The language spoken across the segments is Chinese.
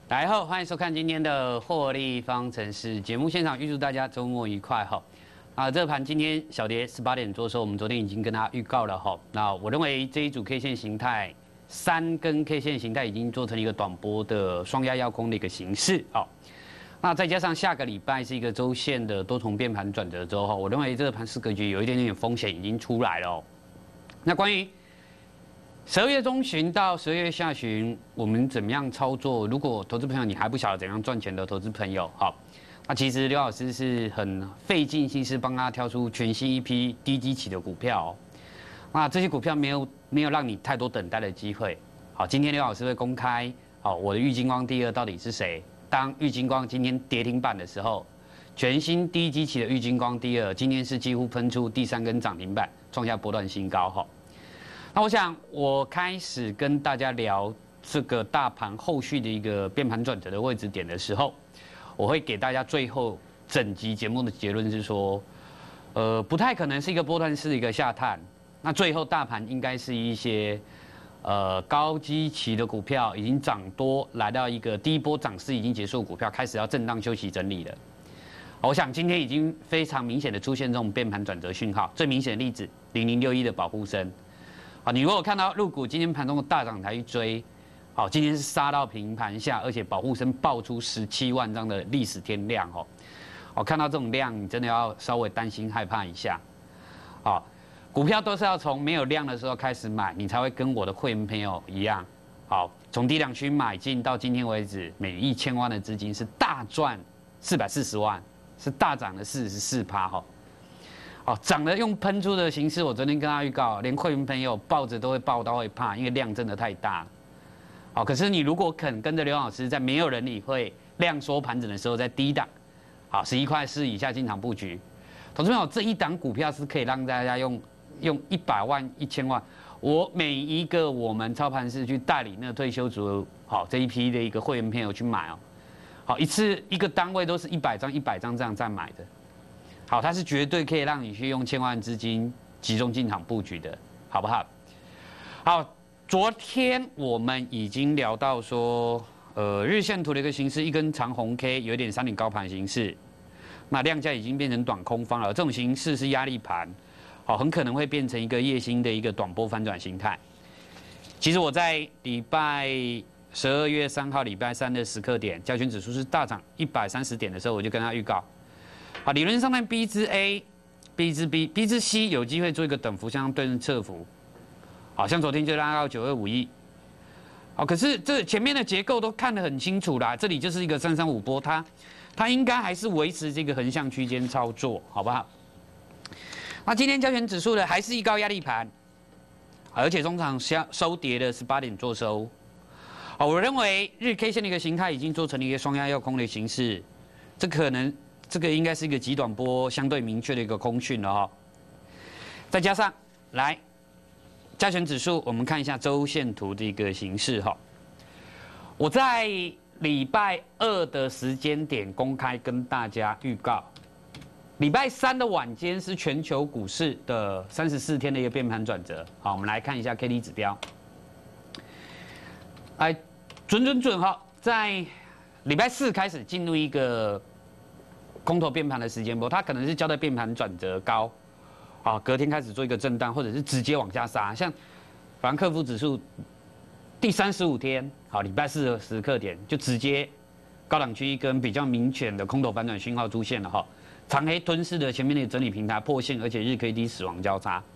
大家好，欢迎收看今天的获利方程式节目现场，预祝大家周末愉快哈。这个盘今天小跌18点做收，我们昨天已经跟大家预告了哈。那我认为这一组 K 线形态3根 K 线形态已经做成一个短波的双压要空的一个形式哦。那再加上下个礼拜是一个周线的多重变盘转折周哈，我认为这个盘势格局有一点点风险已经出来了哦。那关于12月中旬到12月下旬，我们怎么样操作？如果投资朋友你还不晓得怎样赚钱的投资朋友，好，那其实刘老师是很费尽心思帮他挑出全新一批低基期的股票哦。那这些股票没有让你太多等待的机会。好，今天刘老师会公开，好，我的玉晶光第二到底是谁？当玉晶光今天跌停板的时候，全新低基期的玉晶光第二，今天是几乎喷出第3根涨停板，创下波段新高哈。那我想，我开始跟大家聊这个大盘后续的一个变盘转折的位置点的时候，我会给大家最后整集节目的结论是说，不太可能是一个波段式的一个下探。那最后大盘应该是一些高基期的股票已经涨多，来到一个第一波涨势已经结束的股票，开始要震荡休息整理了。我想今天已经非常明显的出现这种变盘转折讯号，最明显的例子0061的保护生。好，你如果看到陆股今天盘中的大涨才去追，好，今天是杀到平盘下，而且保护生爆出17万张的历史天量哦，好，看到这种量，你真的要稍微担心害怕一下。好，股票都是要从没有量的时候开始买，你才会跟我的会员朋友一样，好，从低档区买进到今天为止，每1000万的资金是大赚440万，是大涨了44%哈。哦，涨得用喷出的形式，我昨天跟他预告，连会员朋友抱着都会抱到会怕，因为量真的太大了。好，可是你如果肯跟着刘老师，在没有人理会量缩盘整的时候，在低档，好11块4以下进场布局，投资朋友这一档股票是可以让大家用100万、1000万，我每一个我们操盘室去带领那个退休族，好这一批的一个会员朋友去买哦，好一次一个单位都是100张100张这样在买的。好，它是绝对可以让你去用1000万资金集中进场布局的，好不好？好，昨天我们已经聊到说，日线图的一个形式，一根长红 K， 有点3点高盘形式，那量价已经变成短空方了，这种形式是压力盘，好，很可能会变成一个夜星的一个短波反转形态。其实我在礼拜12月3号礼拜3的时刻点，加权指数是大涨130点的时候，我就跟他预告。好，理论上面 B 之 A、B 之 B、B 之 C 有机会做一个等幅向上对应侧幅，好像昨天就拉到9251，好，可是这前面的结构都看得很清楚啦，这里就是一个335波，它应该还是维持这个横向区间操作，好不好？那今天加权指数呢还是一高压力盘，而且中场收跌的18点做收，好，我认为日 K 线的一个形态已经做成了一个双压要空的形式，这个应该是一个极短波相对明确的一个空讯了哈，再加上来加权指数，我们看一下周线图的一个形式哈。我在礼拜2的时间点公开跟大家预告，礼拜3的晚间是全球股市的34天的一个变盘转折。好，我们来看一下 KD 指标，来准哈，在礼拜4开始进入一个空头变盘的时间波，它可能是交代变盘转折高，好，隔天开始做一个震荡，或者是直接往下杀。像法兰克福指数第35天，好，礼拜4的时刻点就直接高档区一根比较明显的空头反转讯号出现了哈，长黑吞噬的前面的整理平台破线，而且日 K D 死亡交叉。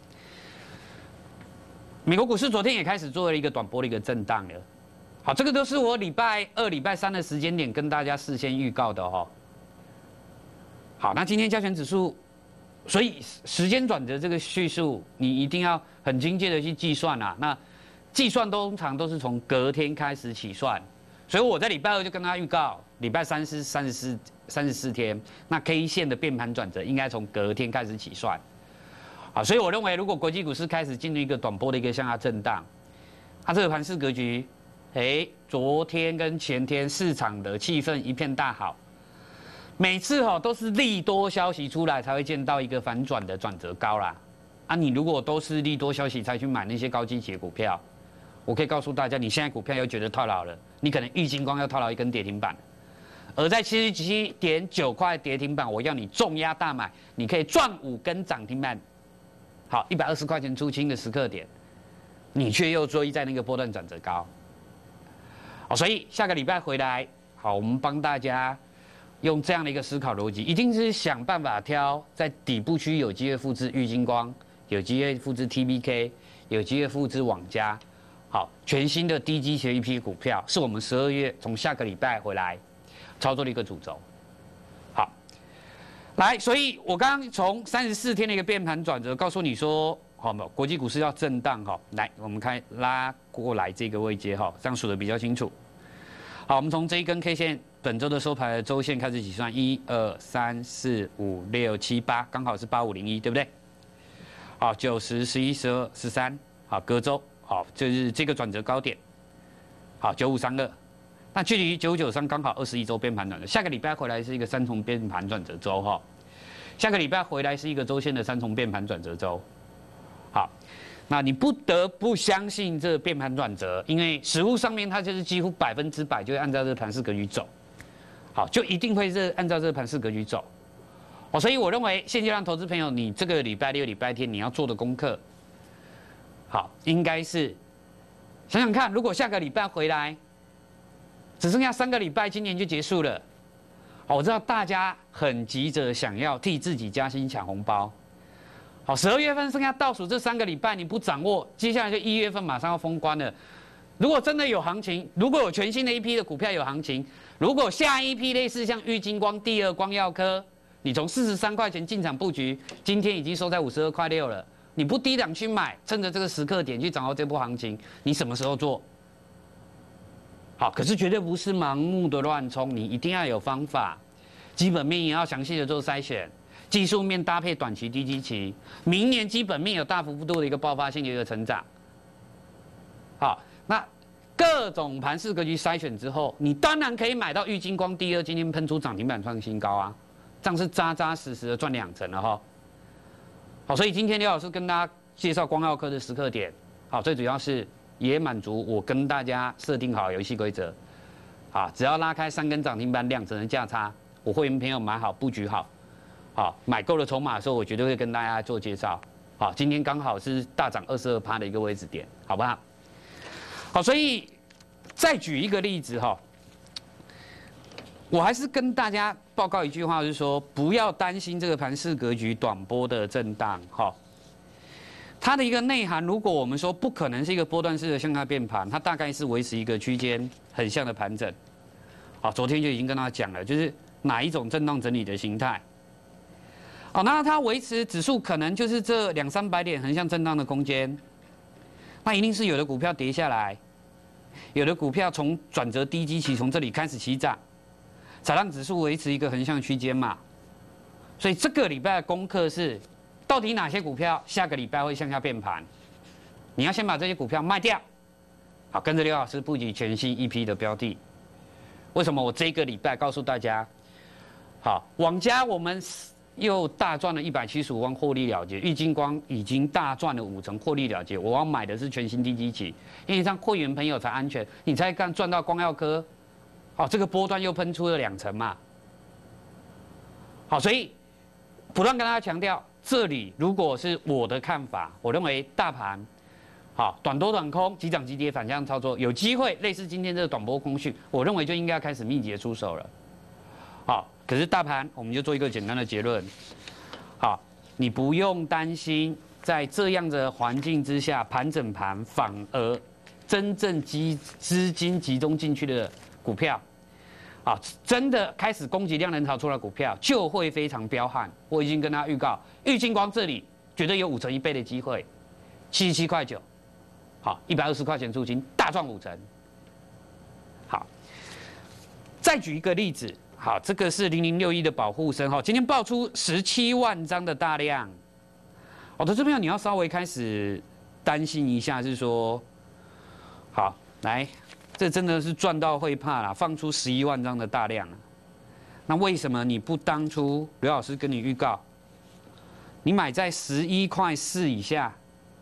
美国股市昨天也开始做了一个短波的一个震荡了，好，这个都是我礼拜2、礼拜3的时间点跟大家事先预告的哈。好，那今天加权指数，所以时间转折这个叙述，你一定要很精确的去计算啊。那计算通常都是从隔天开始起算，所以我在礼拜2就跟他预告，礼拜3是34天，那 K 线的变盘转折应该从隔天开始起算。好，所以我认为如果国际股市开始进入一个短波的一个向下震荡，它这个盘势格局，昨天跟前天市场的气氛一片大好。每次都是利多消息出来才会见到一个反转的转折高啦，啊，你如果都是利多消息才去买那些高基期的股票， 我可以告诉大家，你现在股票又觉得套牢了，你可能玉晶光要套牢一根跌停板，而在77.9块跌停板，我要你重压大买，你可以赚5根涨停板，好，120块钱出清的时刻点，你却又追在那个波段转折高，好，所以下个礼拜回来，好，我们帮大家用这样的一个思考逻辑，一定是想办法挑在底部区有机会复制玉晶光，有机会复制 TBK， 有机会复制网家，好，全新的低基期的一批股票，是我们12月从下个礼拜回来操作的一个主轴。好，来，所以我刚刚从34天的一个变盘转折，告诉你说，好，国际股市要震荡，哈，来，我们看拉过来这个位阶，哈，这样数的比较清楚。好，我们从这一根 K 线。本周的收盘的周线开始计算，1、2、3、4、5、6、7、8，刚好是8501，对不对？好，9、10、11、12、13，好，隔周，好，就是这个转折高点，好，9532，那距离9593刚好21周变盘转折，下个礼拜回来是一个3重变盘转折周，哈，下个礼拜回来是一个周线的3重变盘转折周，好。那你不得不相信这变盘转折，因为实物上面它就是几乎100%就会按照这个盘势格局走。好，就一定会是按照这个盘势格局走，哦，所以我认为现阶段投资朋友，你这个礼拜六、礼拜天你要做的功课，好，应该是想想看，如果下个礼拜回来，只剩下3个礼拜，今年就结束了，好，我知道大家很急着想要替自己加薪抢红包，好，12月份剩下倒数这3个礼拜，你不掌握，接下来就1月份马上要封关了。如果真的有行情，如果有全新的一批的股票有行情，如果下一批类似像玉晶光、第二光耀科，你从43块钱进场布局，今天已经收在52块6了，你不低档去买，趁着这个时刻点去掌握这波行情，你什么时候做？好，可是绝对不是盲目的乱冲，你一定要有方法，基本面也要详细的做筛选，技术面搭配短期低基期，明年基本面有大幅度的一个爆发性的一个成长。好，那各种盘势格局筛选之后，你当然可以买到玉晶光第二，今天喷出涨停板创新高啊，这样是扎扎实实的赚2成了哈。好，所以今天刘老师跟大家介绍光耀科的时刻点，好，最主要是也满足我跟大家设定好游戏规则，啊，只要拉开3根涨停板2成的价差，我会员朋友买好布局好，好买够了筹码的时候，我绝对会跟大家做介绍。好，今天刚好是大涨22%的一个位置点，好不好？好，所以再举一个例子哈，我还是跟大家报告一句话，就是说不要担心这个盘势格局短波的震荡哈。它的一个内涵，如果我们说不可能是一个波段式的向下变盘，它大概是维持一个区间很像的盘整。好，昨天就已经跟大家讲了，就是哪一种震荡整理的形态。好，那它维持指数可能就是这200-300点横向震荡的空间。那一定是有的股票跌下来，有的股票从转折低基期从这里开始起涨，才让指数维持一个横向区间嘛。所以这个礼拜的功课是，到底哪些股票下个礼拜会向下变盘？你要先把这些股票卖掉，好，跟着刘老师布局全新一批的标的。为什么我这个礼拜告诉大家，好，网家我们又大赚了175万获利了结，玉晶光已经大赚了5成获利了结。我要买的是全新低基期，因为这样会员朋友才安全，你才刚赚到光耀科，好，这个波段又喷出了2成嘛。好，所以不断跟大家强调，这里如果是我的看法，我认为大盘好短多短空，急涨急跌反向操作，有机会类似今天这个短波空讯，我认为就应该开始密集的出手了。好，可是大盘我们就做一个简单的结论，好，你不用担心，在这样的环境之下，盘整盘反而真正资金集中进去的股票，啊，真的开始供给量能潮出来的股票，就会非常彪悍。我已经跟大家预告，玉晶光这里绝对有5成1倍的机会，77块9，好，120块钱出金，大赚5成。好，再举一个例子。好，这个是0061的保护声哈，今天爆出17万张的大量，投资朋友你要稍微开始担心一下，是说，好，来，这真的是赚到会怕啦，放出11万张的大量，那为什么你不当初刘老师跟你预告，你买在11块4以下，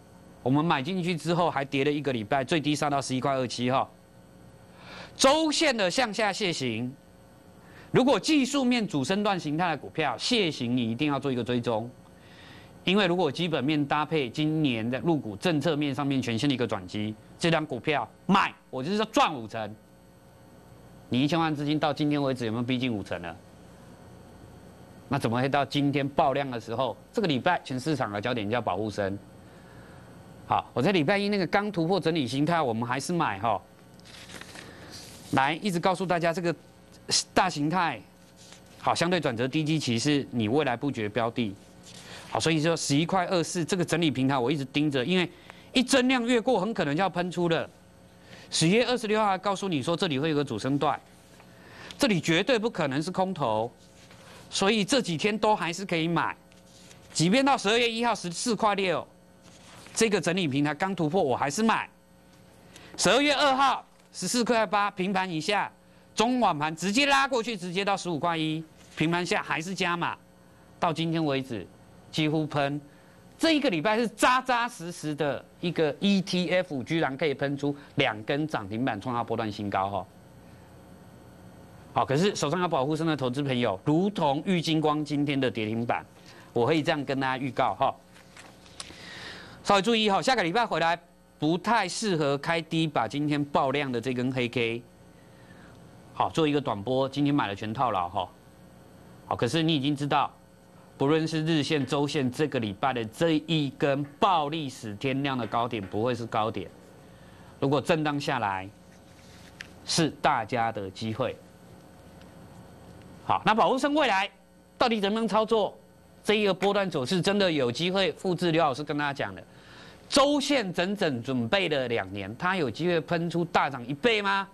我们买进去之后还跌了1个礼拜，最低杀到11.27哈。周线的向下楔形，如果技术面主升段形态的股票楔形，你一定要做一个追踪，因为如果基本面搭配今年的入股政策面上面全新的一个转机，这张股票买，我就是要赚5成。你1000万资金到今天为止有没有逼近5成了？那怎么会到今天爆量的时候？这个礼拜全市场的焦点叫保护升。好，我在礼拜一那个刚突破整理形态，我们还是买哈。来，一直告诉大家这个大形态，好，相对转折低基期是你未来布局的标的。好，所以说11.24这个整理平台我一直盯着，因为一增量越过，很可能就要喷出了。10月26号还告诉你说这里会有个主升段，这里绝对不可能是空头，所以这几天都还是可以买。即便到12月1号14.6，这个整理平台刚突破，我还是买。12月2号14.8平盘以下，中晚盘直接拉过去，直接到15.1，平盘下还是加码，到今天为止几乎喷。这一个礼拜是扎扎实实的一个 ETF， 居然可以喷出2根涨停板，创下波段新高哈。好，可是手上有保护升的投资朋友，如同玉晶光今天的跌停板，我会这样跟大家预告哈。稍微注意哈，下个礼拜回来不太适合开低，把今天爆量的这根黑 K， 好做一个短波，今天买了全套了哈。好，可是你已经知道。不论是日线、周线，这个礼拜的这一根爆历史天量的高点不会是高点，如果震荡下来，是大家的机会。好，那保护升未来到底怎么样操作？这一个波段走势真的有机会复制刘老师跟大家讲的，周线整整准备了2年，它有机会喷出大涨1倍吗？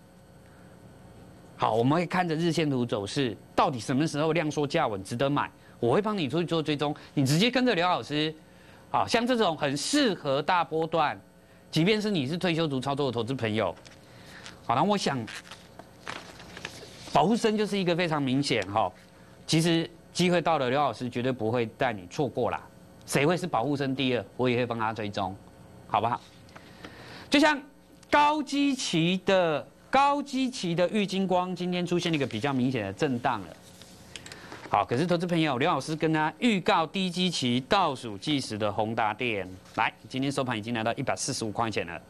好，我们会看着日线图走势，到底什么时候量缩价稳，值得买？我会帮你出去做追踪，你直接跟着刘老师，好像这种很适合大波段，即便是你是退休族操作的投资朋友，好，那我想保护升就是一个非常明显哈，其实机会到了，刘老师绝对不会带你错过啦。谁会是保护升第2，我也会帮他追踪，好不好？就像高基期的玉晶光今天出现了一个比较明显的震荡了。好，可是投资朋友，刘老师跟他预告低基期倒数计时的宏达电，来，今天收盘已经来到145块钱了。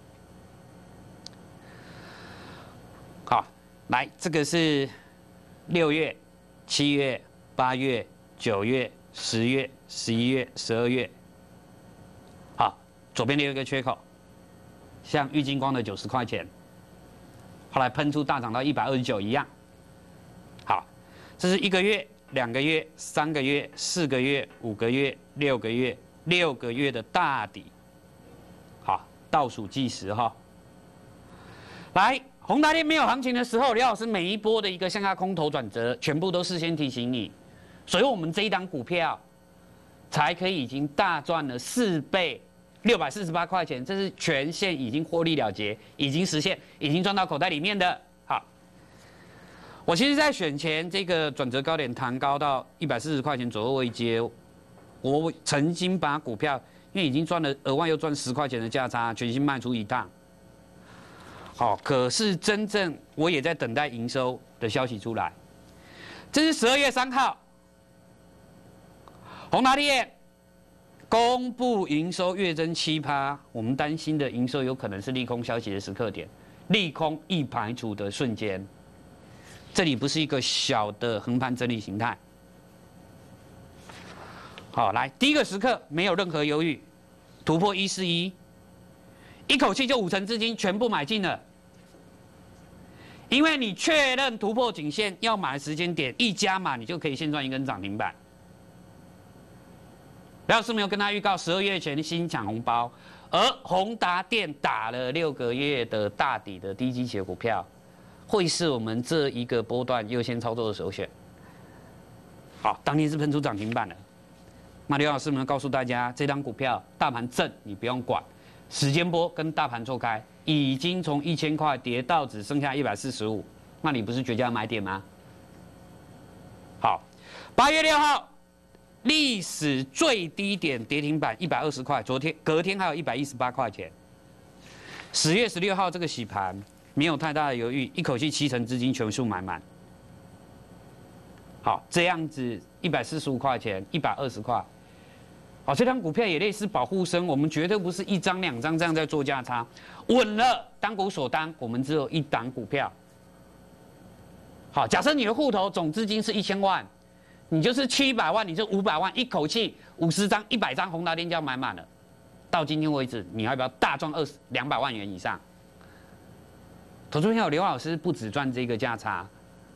好，来，这个是6月、7月、8月、9月、10月、11月、12月。好，左边留一个缺口，像玉晶光的90块钱，后来喷出大涨到129一样。好，这是1个月。2个月、3个月、4个月、5个月、6个月，6个月的大底，好，倒数计时哈。来，宏达电没有行情的时候，刘老师每一波的一个向下空头转折，全部都事先提醒你，所以我们这一档股票才可以已经大赚了4倍，648块钱，这是全线已经获利了结，已经实现，已经赚到口袋里面的。我其实，在选前这个转折高点弹高到140块钱左右位阶，我曾经把股票，因为已经赚了额外又赚10块钱的价差，全新卖出一趟。好，可是真正我也在等待营收的消息出来。这是12月3号，宏达电公布营收月增7%，我们担心的营收有可能是利空消息的时刻点，利空一排除的瞬间。这里不是一个小的横盘整理形态。好，来第一个时刻没有任何犹豫，突破141，一口气就5成资金全部买进了。因为你确认突破颈线要买的时间点，一加码你就可以现赚1根涨停板。刘老师没有跟他预告12月前新抢红包，而宏达电打了6个月的大底的低基期的股票。会是我们这一个波段优先操作的首选。好，当天是喷出涨停板了。那刘老师们告诉大家，这张股票大盘正你不用管，时间波跟大盘错开，已经从1000块跌到只剩下145，那你不是绝佳买点吗？好，8月6号， 历史最低点跌停板120块，隔天还有118块钱。10月16号这个洗盘没有太大的犹豫，一口气70%资金全数买满。好，这样子145块钱，120块。好，这张股票也类似保护声，我们绝对不是1张2张这样在做价差，稳了，单股锁单，我们只有一档股票。好，假设你的户头总资金是1000万，你就是700万，你这500万，一口气50张、100张宏达电就要买满了。到今天为止，你要不要大赚200万元以上？投资朋友，刘老师不只赚这个价差。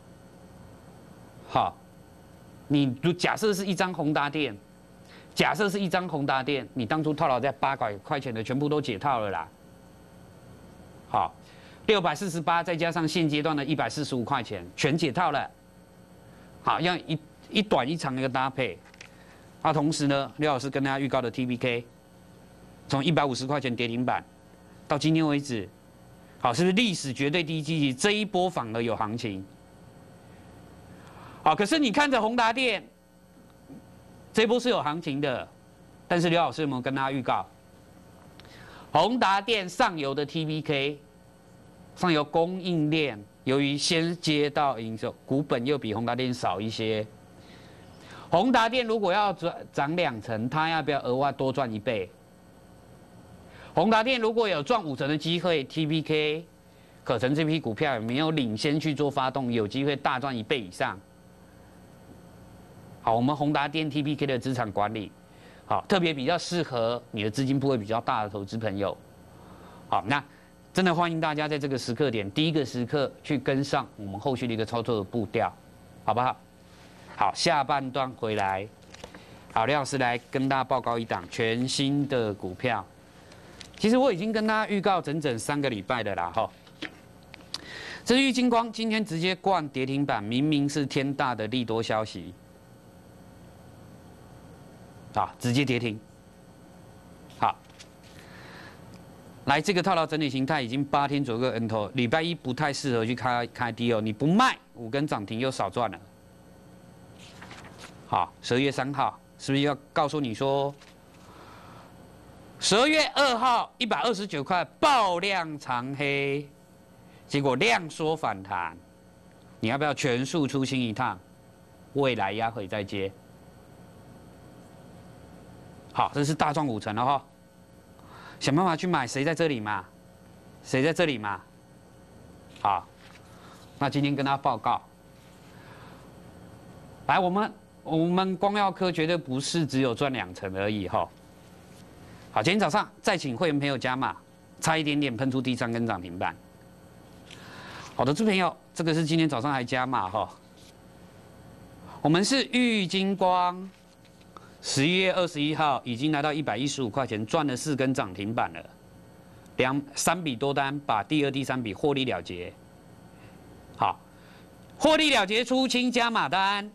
好，你假设是一张宏达电。假设是一张宏达电，你当初套牢在800块钱的，全部都解套了啦。好，648再加上现阶段的145块钱，全解套了。好，要一短一长的一个搭配。啊，同时呢，刘老师跟大家预告的 TPK， 从150块钱跌停板，到今天为止，好，是不是历史绝对低基期？这一波反而有行情。好，可是你看着宏达电。这一波是有行情的，但是刘老师有没有跟大家预告？宏达电上游的 TPK， 上游供应链，由于先接到营收，股本又比宏达电少一些。宏达电如果要涨2成，它要不要额外多赚1倍？宏达电如果有赚5成的机会 ，TPK 可成这批股票有没有领先去做发动，有机会大赚1倍以上？好，我们宏达电 TPK 的资产管理，好，特别比较适合你的资金部位比较大的投资朋友。好，那真的欢迎大家在这个时刻点，第一个时刻去跟上我们后续的一个操作的步调，好不好？好，下半段回来，好，刘老师来跟大家报告一档全新的股票。其实我已经跟大家预告整整3个礼拜的啦，哈。这是玉晶光今天直接灌跌停板，明明是天大的利多消息。啊，直接跌停。好，来这个套牢整理形态已经8天左右的 N 头，礼拜一不太适合去开低哦，你不卖5根涨停又少赚了。好，12月3号是不是要告诉你说，12月2号129块爆量长黑，结果量缩反弹，你要不要全数出清一趟？未来压回再接。好，这是大赚5成了哈，想办法去买，谁在这里嘛？谁在这里嘛？好，那今天跟大家报告，来，我们光耀科绝对不是只有赚2成而已哈。好，今天早上再请会员朋友加码，差一点点喷出第3根涨停板。好的，投资朋友，这个是今天早上还加码哈。我们是玉晶光。11月21号已经来到115块钱，赚了4根涨停板了，3笔多单，把第2、第3笔获利了结。好，获利了结出清加码单，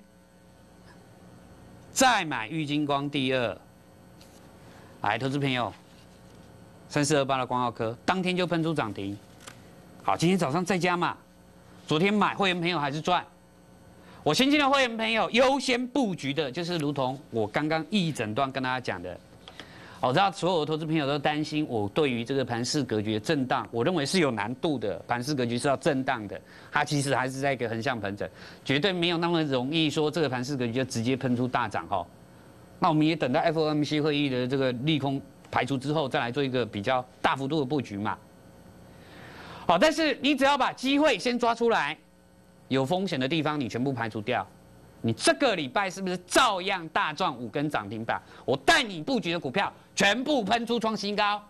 再买玉晶光第2。来，投资朋友，3428的光耀科当天就喷出涨停。好，今天早上再加码，昨天买会员朋友还是赚。我新进的会员朋友优先布局的，就是如同我刚刚一整段跟大家讲的，我知道所有的投资朋友都担心我对于这个盘势格局的震荡，我认为是有难度的，盘势格局是要震荡的，它其实还是在一个横向盘整，绝对没有那么容易说这个盘势格局就直接喷出大涨哈。那我们也等到 FOMC 会议的这个利空排除之后，再来做一个比较大幅度的布局嘛。好，但是你只要把机会先抓出来。有风险的地方你全部排除掉，你这个礼拜是不是照样大赚5根涨停板？我带你布局的股票全部喷出创新高。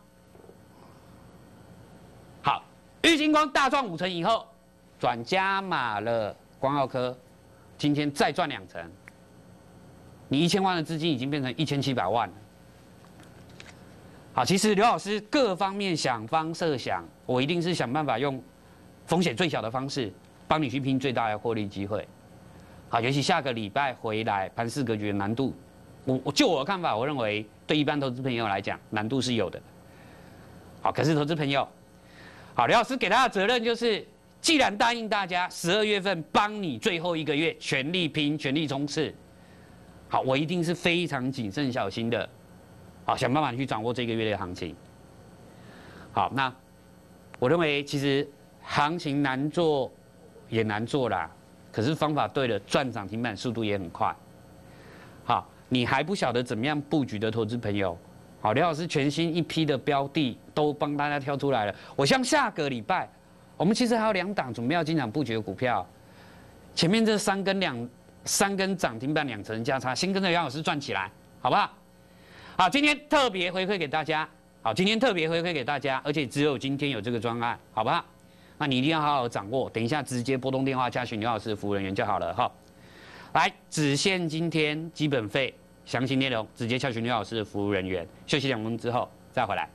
好，玉晶光大赚5成以后，转加码了光耀科，今天再赚2成，你1000万的资金已经变成1700万了。好，其实刘老师各方面想方设想，我一定是想办法用风险最小的方式。帮你去拼最大的获利机会，好，尤其下个礼拜回来盘势格局的难度，就我的看法，我认为对一般投资朋友来讲难度是有的。好，可是投资朋友，好，刘老师给他的责任就是，既然答应大家12月份帮你最后1个月全力拼、全力冲刺， 好，我一定是非常谨慎小心的，好，想办法去掌握这个月的行情。好，那我认为其实行情难做也难做啦，可是方法对了，赚涨停板速度也很快。好，你还不晓得怎么样布局的投资朋友，好，刘老师全新一批的标的都帮大家挑出来了。我像下个礼拜，我们其实还有2档准备要进场布局的股票，前面这3根涨停板2成价差，先跟着杨老师赚起来，好不好？好，今天特别回馈给大家。好，今天特别回馈给大家，而且只有今天有这个专案，好不好？那你一定要好好掌握，等一下直接拨通电话加询刘老师的服务人员就好了哈。来，只限今天基本费，详情内容直接洽询刘老师的服务人员。休息2分钟之后再回来。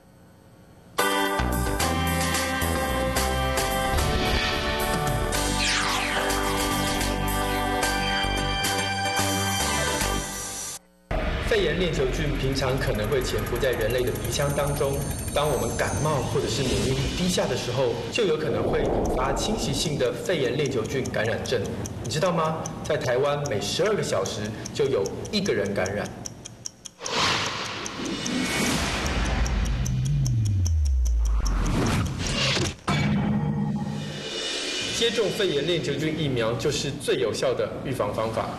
肺炎链球菌平常可能会潜伏在人类的鼻腔当中，当我们感冒或者是免疫力低下的时候，就有可能会引发侵袭性的肺炎链球菌感染症。你知道吗？在台湾每12个小时就有1个人感染。接种肺炎链球菌疫苗就是最有效的预防方法。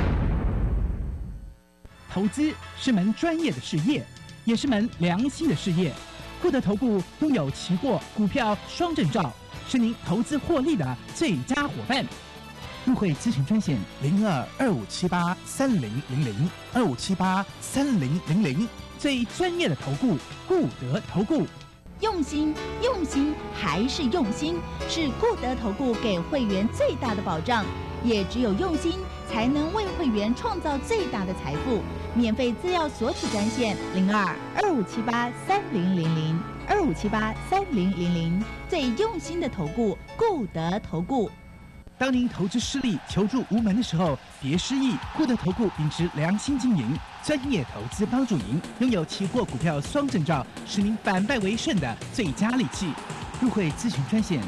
投资是门专业的事业，也是门良心的事业。固德投顾拥有期货、股票双证照，是您投资获利的最佳伙伴。入会咨询专线02-2578-3000，2578-3000，最专业的投顾固德投顾。 用心，用心还是用心，是固德投顾给会员最大的保障。也只有用心，才能为会员创造最大的财富。免费资料索取专线02-2578-3000，2578-3000，最用心的投顾固德投顾。 当您投资失利、求助无门的时候，别失意。固德投顾秉持良心经营，专业投资帮助您，拥有期货、股票双证照，使您反败为胜的最佳利器。入会咨询专线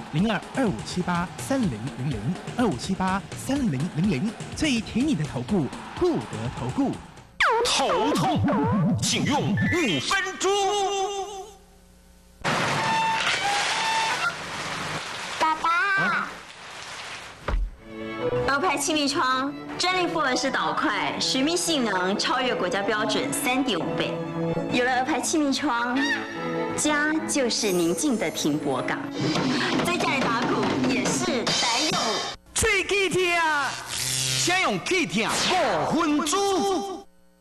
02-2578-3000，2578-3000，最挺你的投顾固德投顾。 头痛，请用5分钟。 爸爸，鹅牌气密窗专利复合式导块，水密性能超越国家标准3.5倍。有了鹅牌气密窗，家就是宁静的停泊港。在家里打鼓也是得用喙齿痛，请用齿痛5分钟。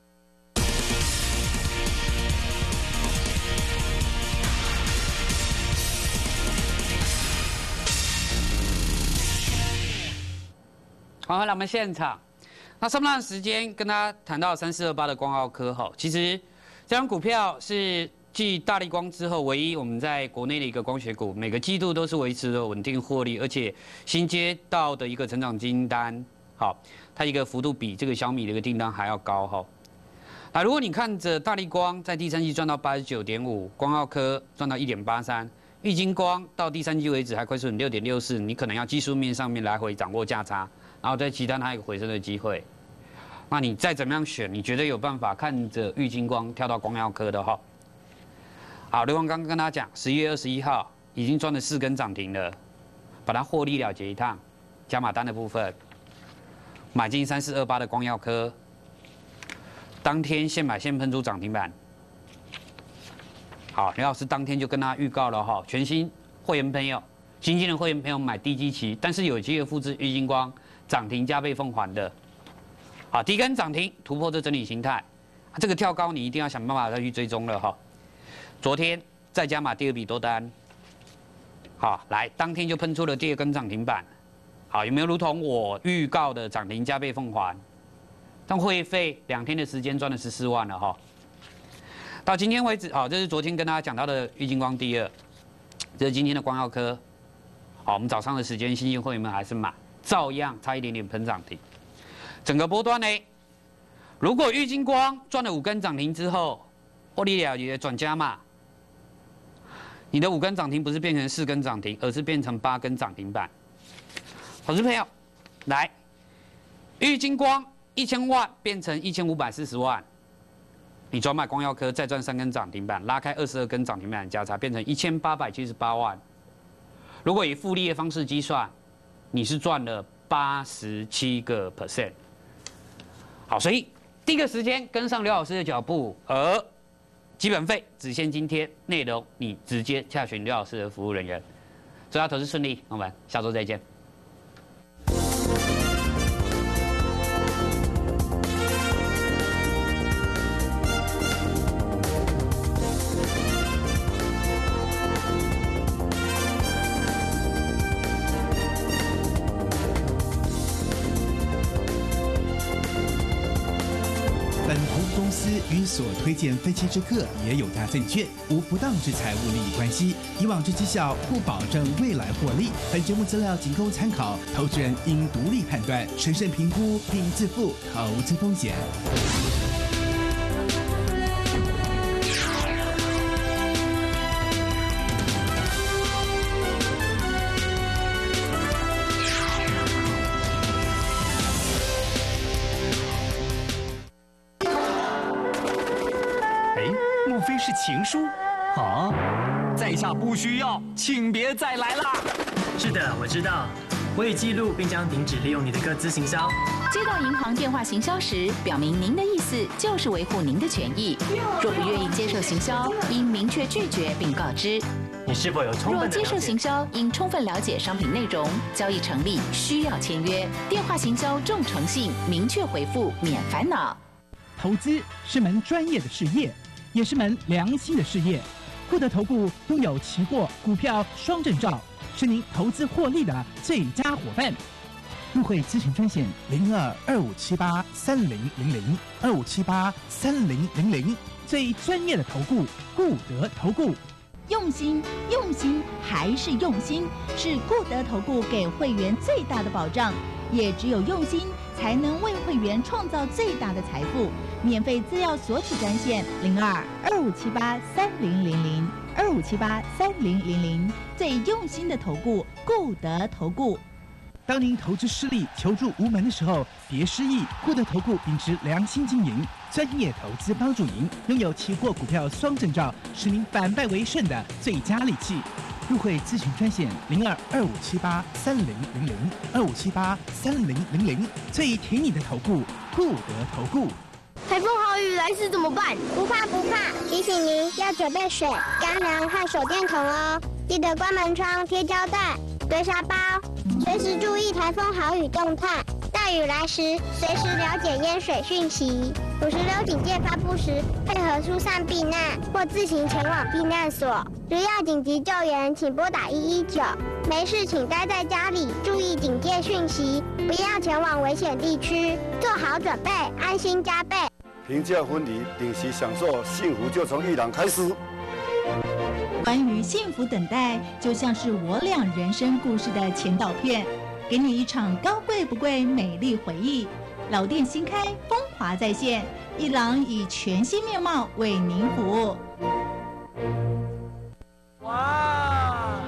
好，来我们现场。那上半段时间跟大家谈到3428的光浩科哈，其实这张股票是继大立光之后，唯一我们在国内的一个光学股，每个季度都是维持了稳定获利，而且新接到的一个成长金单，好，它一个幅度比这个小米的一个订单还要高哈。那如果你看着大立光在第3季赚到89.5，光浩科赚到1.83，玉晶光到第3季为止还亏损6.64，你可能要技术面上面来回掌握价差。然后在其他它有回升的机会，那你再怎么样选，你绝对有办法看着玉晶光跳到光耀科的哈。好，刘王刚刚跟大家讲，11月21号已经赚了4根涨停了，把它获利了结一趟，加码单的部分，买进3428的光耀科，当天现买现喷出涨停板。好，刘老师当天就跟他预告了哈，全新会员朋友、新进的会员朋友买低基期，但是有机会复制玉晶光。涨停加倍奉还的，好，第一根涨停突破这整理形态，这个跳高你一定要想办法再去追踪了哈。昨天再加码第2笔多单，好，来当天就喷出了第2根涨停板，好，有没有如同我预告的涨停加倍奉还？但会费2天的时间赚了14万了哈。到今天为止，好，这是昨天跟大家讲到的玉晶光第2，这是今天的光耀科，好，我们早上的时间新进会员们还是买。照样差一点点喷涨停，整个波段呢，如果玉晶光赚了5根涨停之后，获利了结转加码，你的5根涨停不是变成4根涨停，而是变成8根涨停板。投资朋友，来，玉晶光 1000万变成1540万，你转买光耀科再赚3根涨停板，拉开22根涨停板的价差，变成1878万。如果以复利的方式计算，你是赚了87%。好，所以第一个时间跟上刘老师的脚步，而基本费只限津贴，内容你直接洽询刘老师的服务人员。祝大家投资顺利，我们下周再见。 本投资公司与所推荐分期之客也有大证券，无不当之财务利益关系。以往之绩效不保证未来获利。本节目资料仅供参考，投资人应独立判断、审慎评估并自负投资风险。 莫非是情书？啊，在下不需要，请别再来啦。 是的，我知道，我已记录并将停止利用你的个资行销。 接到银行电话行销时，表明您的意思就是维护您的权益。若不愿意接受行销，应明确拒绝并告知。 你是否有充分的了解？ 若接受行销，应充分了解商品内容，交易成立需要签约。电话行销重诚信，明确回复，免烦恼。 投资是门专业的事业，也是门良心的事业。固德投顾拥有期货、股票双证照，是您投资获利的最佳伙伴。入会咨询专线02-2578-3000，2578-3000，最专业的投顾固德投顾。 用心，用心还是用心，是固德投顾给会员最大的保障。也只有用心，才能为会员创造最大的财富。免费资料索取专线02-2578-3000，2578-3000，最用心的投顾固德投顾。 当您投资失利、求助无门的时候，别失意。固德投顾秉持良心经营，专业投资帮助您，拥有期货、股票双证照，使您反败为胜的最佳利器。入会咨询专线02-2578-3000，2578-3000，最挺你的投顾固德投顾。 台风豪雨来时怎么办？不怕不怕，提醒您要准备水、干粮和手电筒哦。记得关门窗、贴胶带、堆沙包，随时注意台风豪雨动态。大雨来时，随时了解淹水讯息。56警戒发布时，配合疏散避难或自行前往避难所。如要紧急救援，请拨打119。没事请待在家里，注意警戒讯息，不要前往危险地区，做好准备，安心加倍。 评价婚礼，定期享受幸福，就从一朗开始。 关于幸福等待，就像是我俩人生故事的前导片，给你一场高贵不贵美丽回忆。老店新开，风华再现，一朗以全新面貌为您服务。 哇！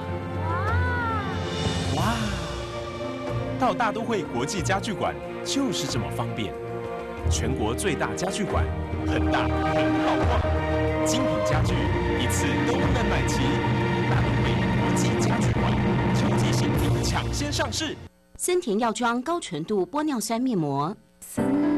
到大都会国际家具馆就是这么方便。全国最大家具馆，很大很好逛，精品家具一次都能买齐。大都会国际家具馆，秋季新品抢先上市。 森田药妆高纯度玻尿酸面膜。